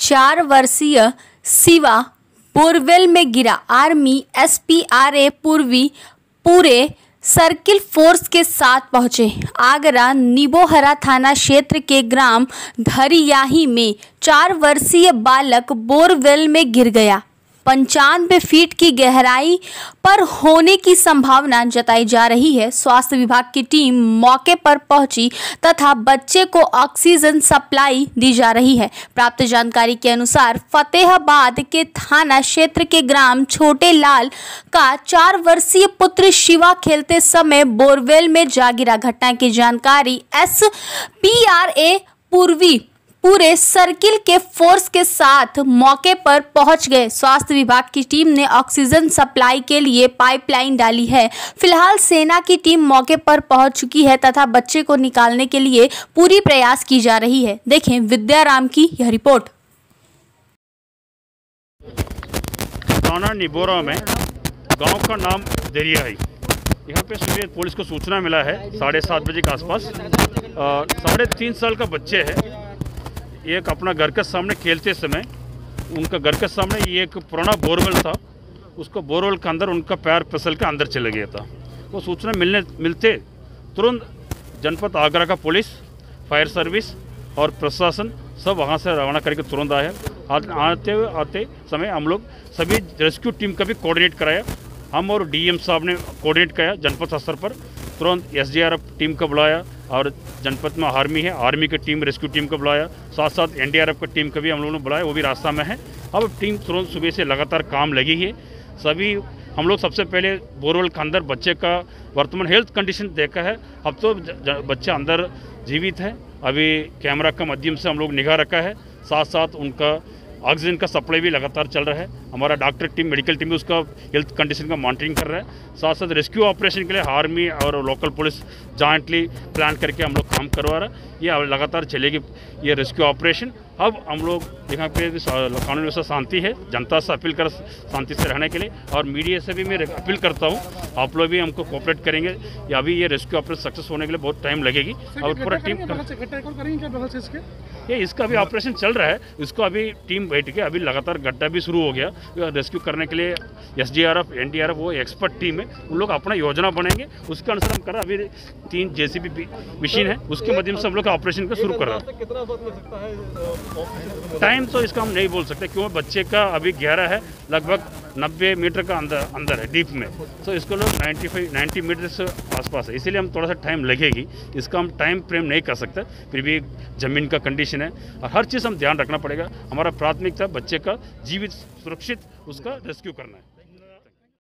4 वर्षीय शिवा बोरवेल में गिरा। आर्मी एसपीआरए पूरे सर्किल फोर्स के साथ पहुंचे। आगरा निबोहरा थाना क्षेत्र के ग्राम धरियाही में 4 वर्षीय बालक बोरवेल में गिर गया। 95 फीट की गहराई पर होने की संभावना जताई जा रही है। स्वास्थ्य विभाग की टीम मौके पर पहुंची तथा बच्चे को ऑक्सीजन सप्लाई दी जा रही है। प्राप्त जानकारी के अनुसार फतेहाबाद के थाना क्षेत्र के ग्राम छोटे लाल का 4 वर्षीय पुत्र शिवा खेलते समय बोरवेल में जा गिरा। घटना की जानकारी एसपीआरए पूरे सर्किल के फोर्स के साथ मौके पर पहुंच गए। स्वास्थ्य विभाग की टीम ने ऑक्सीजन सप्लाई के लिए पाइपलाइन डाली है। फिलहाल सेना की टीम मौके पर पहुंच चुकी है तथा बच्चे को निकालने के लिए पूरी प्रयास की जा रही है। देखें विद्याराम की यह रिपोर्ट। थाना निबोरा में गांव का नाम दरियाही, यहाँ पे सुबह पुलिस को सूचना मिला है 7:30 बजे के आसपास। 3.5 साल का बच्चे है, एक अपना घर के सामने खेलते समय उनका घर के सामने ये एक पुराना बोरवेल था, उसको बोरवेल के अंदर उनका पैर फिसल के अंदर चले गया था। वो सूचना मिलते तुरंत जनपद आगरा का पुलिस, फायर सर्विस और प्रशासन सब वहाँ से रवाना करके तुरंत आए। आते समय हम लोग सभी रेस्क्यू टीम का भी कोऑर्डिनेट कराया। हम और डीएम साहब ने कोऑर्डिनेट किया जनपद स्तर पर। तुरंत एसडीआरएफ टीम को बुलाया और जनपद में आर्मी है, आर्मी की टीम रेस्क्यू टीम को बुलाया। साथ साथ एनडीआरएफ की टीम को भी हम लोगों ने बुलाया, वो भी रास्ता में है। अब टीम तुरंत सुबह से लगातार काम लगी है। सभी हम लोग सबसे पहले बोरवेल के अंदर बच्चे का वर्तमान हेल्थ कंडीशन देखा है। अब तो बच्चा अंदर जीवित है। अभी कैमरा के माध्यम से हम लोग निगाह रखा है। साथ साथ उनका ऑक्सीजन का सप्लाई भी लगातार चल रहा है। हमारा डॉक्टर टीम, मेडिकल टीम भी उसका हेल्थ कंडीशन का मॉनिटरिंग कर रहा है। साथ साथ रेस्क्यू ऑपरेशन के लिए आर्मी और लोकल पुलिस जॉइंटली प्लान करके हम लोग काम करवा रहा है। ये लगातार चलेगी ये रेस्क्यू ऑपरेशन। अब हम लोग यहाँ पे कानून व्यवस्था शांति है, जनता से अपील कर शांति से रहने के लिए, और मीडिया से भी मैं अपील करता हूँ आप लोग भी हमको कोऑपरेट करेंगे। अभी ये रेस्क्यू ऑपरेशन सक्सेस होने के लिए बहुत टाइम लगेगी और पूरा टीम ये इसका अभी ऑपरेशन चल रहा है। इसको अभी टीम बैठ के अभी लगातार गड्ढा भी शुरू हो गया। रेस्क्यू करने के लिए एसडीआरएफ एनडीआरएफ वो एक्सपर्ट टीम है, उन लोग अपना योजना बनेंगे, उसके अनुसार हम कर रहे हैं। अभी 3 जेसीबी मशीन है, उसके माध्यम से हम लोग ऑपरेशन को शुरू कर रहे हैं। कितना वक्त लग सकता है? टाइम तो इसका हम नहीं बोल सकते, क्योंकि बच्चे का अभी गहरा है, लगभग 90 मीटर का अंदर है डीप में। तो इसको लोग 90 मीटर से आसपास है, इसीलिए हम थोड़ा सा टाइम लगेगी। इसका हम टाइम फ्रेम नहीं कर सकते, फिर भी ज़मीन का कंडीशन है और हर चीज़ हम ध्यान रखना पड़ेगा। हमारा प्राथमिकता बच्चे का जीवित सुरक्षित उसका रेस्क्यू करना है।